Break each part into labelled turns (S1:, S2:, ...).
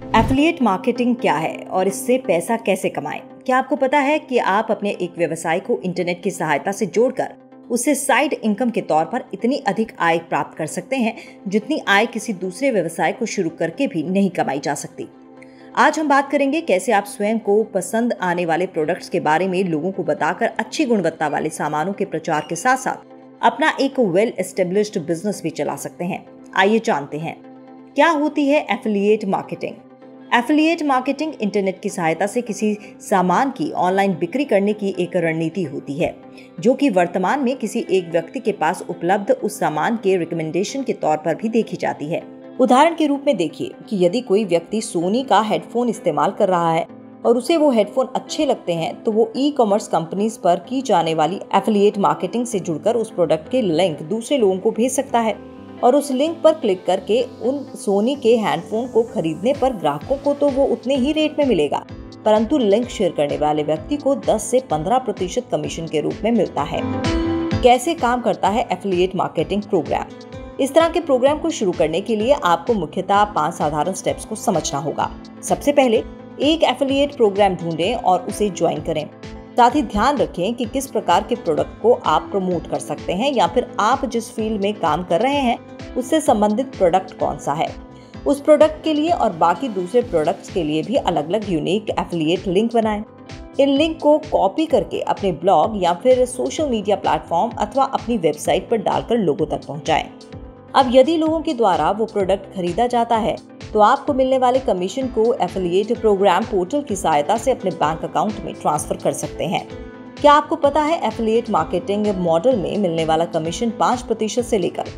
S1: Affiliate marketing क्या है और इससे पैसा कैसे कमाएं? क्या आपको पता है कि आप अपने एक व्यवसाय को इंटरनेट की सहायता से जोड़कर उससे साइड इनकम के तौर पर इतनी अधिक आय प्राप्त कर सकते हैं जितनी आय किसी दूसरे व्यवसाय को शुरू करके भी नहीं कमाई जा सकती। आज हम बात करेंगे कैसे आप स्वयं को पसंद आने वाले प्रोडक्ट्स के बारे में लोगों को बताकर अच्छी गुणवत्ता वाले सामानों के प्रचार के साथ साथ अपना एक वेल एस्टेब्लिश्ड बिजनेस भी चला सकते हैं। आइए जानते हैं क्या होती है affiliate marketing. Affiliate marketing internet की सहायता से किसी सामान की ऑनलाइन बिक्री करने की एक रणनीति होती है जो कि वर्तमान में किसी एक व्यक्ति के पास उपलब्ध उस सामान के रिकमेंडेशन के तौर पर भी देखी जाती है। उदाहरण के रूप में देखिए कि यदि कोई व्यक्ति सोनी का हेडफोन इस्तेमाल कर रहा है और उसे वो हेडफोन अच्छे लगते हैं तो वो ई कॉमर्स कंपनीज पर की जाने वाली एफिलिएट मार्केटिंग से जुड़कर उस प्रोडक्ट के लिंक दूसरे लोगों को भेज सकता है और उस लिंक पर क्लिक करके उन सोनी के हेडफोन को खरीदने पर ग्राहकों को तो वो उतने ही रेट में मिलेगा, परंतु लिंक शेयर करने वाले व्यक्ति को 10 से 15% कमीशन के रूप में मिलता है। कैसे काम करता है एफिलिएट मार्केटिंग प्रोग्राम? इस तरह के प्रोग्राम को शुरू करने के लिए आपको मुख्यतः 5 साधारण स्टेप्स को समझना होगा। सबसे पहले एक एफिलिएट प्रोग्राम ढूंढें और उसे ज्वाइन करें। साथ ही ध्यान रखें कि किस प्रकार के प्रोडक्ट को आप प्रमोट कर सकते हैं या फिर आप जिस फील्ड में काम कर रहे हैं उससे संबंधित प्रोडक्ट कौन सा है। उस प्रोडक्ट के लिए और बाकी दूसरे प्रोडक्ट्स के लिए भी अलग अलग यूनिक एफिलिएट लिंक बनाएं। इन लिंक को कॉपी करके अपने ब्लॉग या फिर सोशल मीडिया प्लेटफॉर्म अथवा अपनी वेबसाइट पर डालकर लोगों तक पहुंचाएं। अब यदि लोगों के द्वारा वो प्रोडक्ट खरीदा जाता है तो आपको मिलने वाले कमीशन को एफिलिएट प्रोग्राम पोर्टल की सहायता से अपने बैंक अकाउंट में ट्रांसफर कर सकते हैं। क्या आपको पता है एफिलिएट मार्केटिंग मॉडल में मिलने वाला कमीशन 5% से लेकर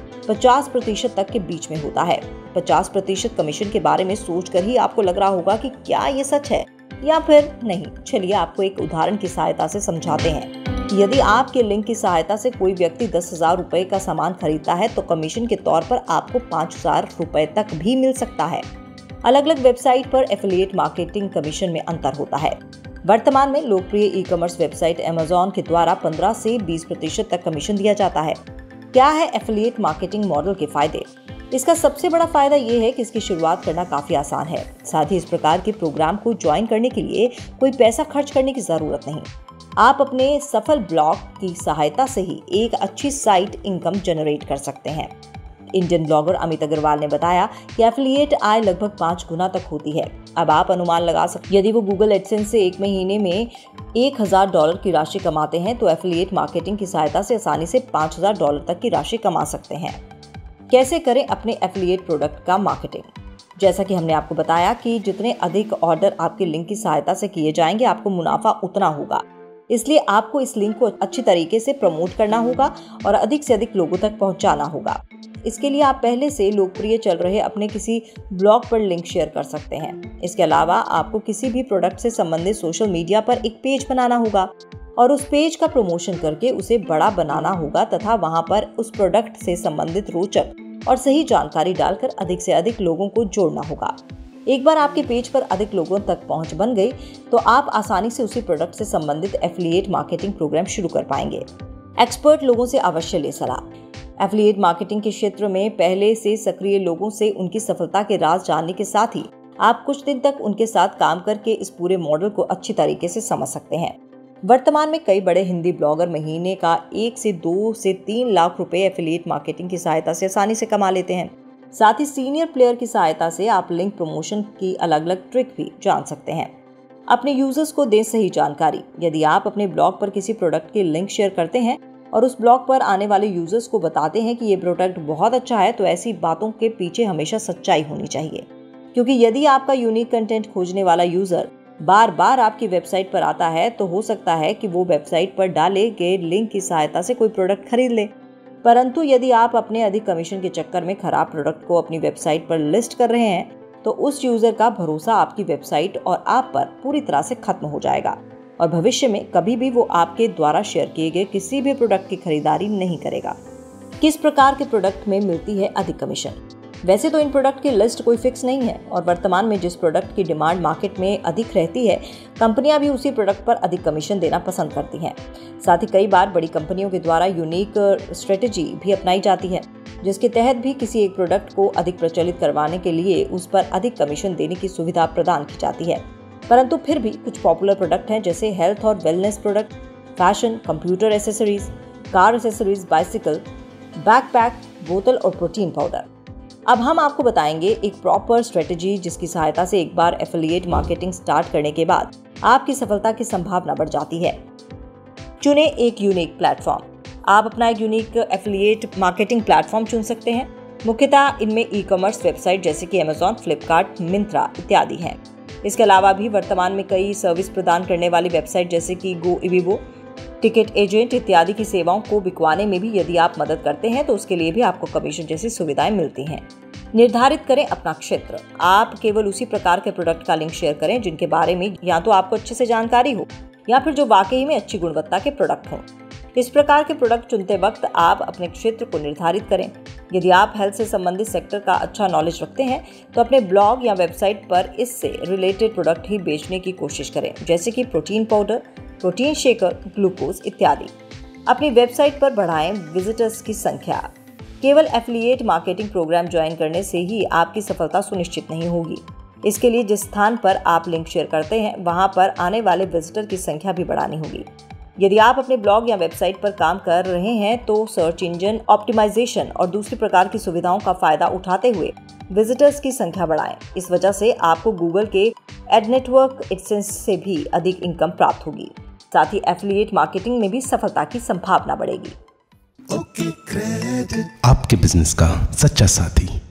S1: 50% तक के बीच में होता है। 50% कमीशन के बारे में सोचकर ही आपको लग रहा होगा कि क्या ये सच है या फिर नहीं। चलिए आपको एक उदाहरण की सहायता से समझाते हैं कि यदि आपके लिंक की सहायता से कोई व्यक्ति 10,000 रुपए का सामान खरीदता है तो कमीशन के तौर पर आपको 5,000 रुपए तक भी मिल सकता है। अलग अलग वेबसाइट पर एफिलिएट मार्केटिंग कमीशन में अंतर होता है। वर्तमान में लोकप्रिय ई कॉमर्स वेबसाइट अमेज़न के द्वारा 15 से 20% तक कमीशन दिया जाता है। क्या है एफिलिएट मार्केटिंग मॉडल के फायदे? इसका सबसे बड़ा फायदा ये है कि इसकी शुरुआत करना काफी आसान है। साथ ही इस प्रकार के प्रोग्राम को ज्वाइन करने के लिए कोई पैसा खर्च करने की जरूरत नहीं। आप अपने सफल ब्लॉग की सहायता से ही एक अच्छी साइट इनकम जनरेट कर सकते हैं। इंडियन ब्लॉगर अमित अग्रवाल ने बताया कि एफिलिएट आय लगभग 5 गुना तक होती है। अब आप अनुमान लगा सकते यदि वो गूगल एडसेंस से एक महीने में $1,000 की राशि कमाते हैं तो एफिलिएट मार्केटिंग की सहायता से आसानी से $5,000 तक की राशि कमा सकते हैं। कैसे करें अपने एफिलिएट प्रोडक्ट का मार्केटिंग? जैसा कि हमने आपको बताया कि जितने अधिक ऑर्डर आपके लिंक की सहायता से किए जाएंगे आपको मुनाफा उतना होगा। इसलिए आपको इस लिंक को अच्छी तरीके से प्रमोट करना होगा और अधिक से अधिक लोगों तक पहुंचाना होगा। इसके लिए आप पहले से लोकप्रिय चल रहे अपने किसी ब्लॉग पर लिंक शेयर कर सकते हैं। इसके अलावा आपको किसी भी प्रोडक्ट से संबंधित सोशल मीडिया पर एक पेज बनाना होगा और उस पेज का प्रमोशन करके उसे बड़ा बनाना होगा तथा वहां पर उस प्रोडक्ट से संबंधित रोचक और सही जानकारी डालकर अधिक से अधिक लोगों को जोड़ना होगा। एक बार आपके पेज पर अधिक लोगों तक पहुंच बन गई तो आप आसानी से उसी प्रोडक्ट से संबंधित एफिलिएट मार्केटिंग प्रोग्राम शुरू कर पाएंगे। एक्सपर्ट लोगों से अवश्य ले सलाह। एफिलिएट मार्केटिंग के क्षेत्र में पहले से सक्रिय लोगों से उनकी सफलता के राज जानने के साथ ही आप कुछ दिन तक उनके साथ काम करके इस पूरे मॉडल को अच्छी तरीके से समझ सकते हैं। वर्तमान में कई बड़े हिंदी ब्लॉगर महीने का 1 से 2 से 3 लाख रुपए एफिलिएट मार्केटिंग की सहायता से आसानी से कमा लेते हैं। साथ ही सीनियर प्लेयर की सहायता से आप लिंक प्रमोशन की अलग अलग ट्रिक भी जान सकते हैं। अपने यूजर्स को दें सही जानकारी। यदि आप अपने ब्लॉग पर किसी प्रोडक्ट की लिंक शेयर करते हैं और उस ब्लॉग पर आने वाले यूजर्स को बताते हैं कि ये प्रोडक्ट बहुत अच्छा है तो ऐसी बातों के पीछे हमेशा सच्चाई होनी चाहिए, क्योंकि यदि आपका यूनिक कंटेंट खोजने वाला यूजर बार बार आपकी वेबसाइट पर आता है तो हो सकता है कि वो वेबसाइट पर डाले गए लिंक की सहायता से कोई प्रोडक्ट खरीद ले। परंतु यदि आप अपने अधिक कमीशन के चक्कर में खराब प्रोडक्ट को अपनी वेबसाइट पर लिस्ट कर रहे हैं तो उस यूजर का भरोसा आपकी वेबसाइट और आप पर पूरी तरह से खत्म हो जाएगा और भविष्य में कभी भी वो आपके द्वारा शेयर किए गए किसी भी प्रोडक्ट की खरीदारी नहीं करेगा। किस प्रकार के प्रोडक्ट में मिलती है अधिक कमीशन? वैसे तो इन प्रोडक्ट की लिस्ट कोई फिक्स नहीं है और वर्तमान में जिस प्रोडक्ट की डिमांड मार्केट में अधिक रहती है कंपनियां भी उसी प्रोडक्ट पर अधिक कमीशन देना पसंद करती हैं। साथ ही कई बार बड़ी कंपनियों के द्वारा यूनिक स्ट्रेटेजी भी अपनाई जाती है। जिसके तहत भी किसी एक प्रोडक्ट को अधिक प्रचलित करवाने के लिए उस पर अधिक कमीशन देने की सुविधा प्रदान की जाती है। परंतु फिर भी कुछ पॉपुलर प्रोडक्ट हैं जैसे हेल्थ और wellness product, fashion, computer accessories, car accessories, bicycle, backpack, बोतल और प्रोटीन पाउडर। अब हम आपको बताएंगे एक प्रॉपर स्ट्रेटेजी जिसकी सहायता से एक बार एफिलिएट मार्केटिंग स्टार्ट करने के बाद आपकी सफलता की संभावना बढ़ जाती है। चुने एक यूनिक प्लेटफॉर्म। आप अपना एक यूनिक एफिलिएट मार्केटिंग प्लेटफॉर्म चुन सकते हैं। मुख्यतः इनमें ई-कॉमर्स वेबसाइट जैसे कि अमेज़न, फ्लिपकार्ट, मिंत्रा इत्यादि हैं। इसके अलावा भी वर्तमान में कई सर्विस प्रदान करने वाली वेबसाइट जैसे कि गोइबिबो, टिकट एजेंट इत्यादि की सेवाओं को बिकवाने में भी यदि आप मदद करते हैं तो उसके लिए भी आपको कमीशन जैसी सुविधाएं मिलती हैं। निर्धारित करें अपना क्षेत्र। आप केवल उसी प्रकार के प्रोडक्ट का लिंक शेयर करें जिनके बारे में या तो आपको अच्छे से जानकारी हो या फिर जो वाकई में अच्छी गुणवत्ता के प्रोडक्ट हों। इस प्रकार के प्रोडक्ट चुनते वक्त आप अपने क्षेत्र को निर्धारित करें। यदि आप हेल्थ से संबंधित सेक्टर का अच्छा नॉलेज रखते हैं तो अपने ब्लॉग या वेबसाइट पर इससे रिलेटेड प्रोडक्ट ही बेचने की कोशिश करें, जैसे कि protein powder, protein shaker, glucose इत्यादि। अपनी वेबसाइट पर बढ़ाएं विजिटर्स की संख्या। केवल एफिलिएट मार्केटिंग प्रोग्राम ज्वाइन करने से ही आपकी सफलता सुनिश्चित नहीं होगी। इसके लिए जिस स्थान पर आप लिंक शेयर करते हैं वहां पर आने वाले विजिटर की संख्या भी बढ़ानी होगी। यदि आप अपने ब्लॉग या वेबसाइट पर काम कर रहे हैं तो सर्च इंजन ऑप्टिमाइजेशन और दूसरी प्रकार की सुविधाओं का फायदा उठाते हुए विजिटर्स की संख्या बढ़ाएं। इस वजह से आपको गूगल के एड नेटवर्क एडसेंस से भी अधिक इनकम प्राप्त होगी। साथ ही एफिलिएट मार्केटिंग में भी सफलता की संभावना बढ़ेगी।
S2: आपके बिजनेस का सच्चा साथी।